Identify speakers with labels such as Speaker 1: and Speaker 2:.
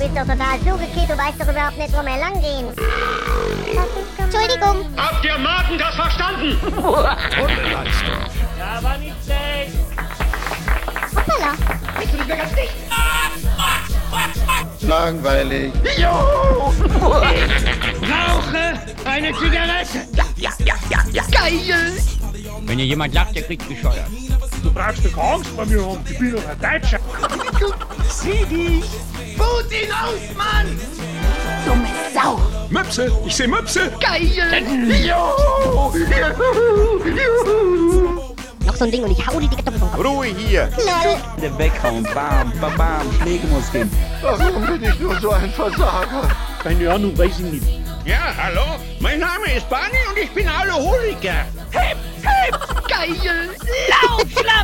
Speaker 1: ist doch total zugekehrt, du weißt doch überhaupt nicht, wo wir lang gehen. Entschuldigung.
Speaker 2: Habt ihr Martin das verstanden?
Speaker 3: Hundeleistung.
Speaker 4: Ja, war nicht schlecht.
Speaker 1: Hoppala.
Speaker 2: Bist du nicht mehr ganz dicht?
Speaker 3: Langweilig.
Speaker 2: Rauche eine Zigarette.
Speaker 3: Ja. Geil.
Speaker 5: Wenn hier jemand lacht, der kriegt gescheuert.
Speaker 4: Du brauchst doch Angst bei mir haben. Ich bin doch ein Deutscher.
Speaker 3: Sieh dich. Boot ihn aus, Mann. Dumme Sau.
Speaker 2: Möpse, ich sehe Möpse.
Speaker 3: Geil.
Speaker 1: Noch so ein Ding und ich hau die Kartoffel vom Kopf.
Speaker 6: Ruhe hier!
Speaker 1: Lol.
Speaker 7: Der weghauen, bam, bam, bam, Schläge muss gehen.
Speaker 3: Warum bin ich nur so ein Versager?
Speaker 4: Keine Ahnung, weiß ich nicht.
Speaker 6: Ja, hallo? Mein Name ist Barney und ich bin Alkoholiker.
Speaker 3: Hep, hep. Geil. Lauf, lauf.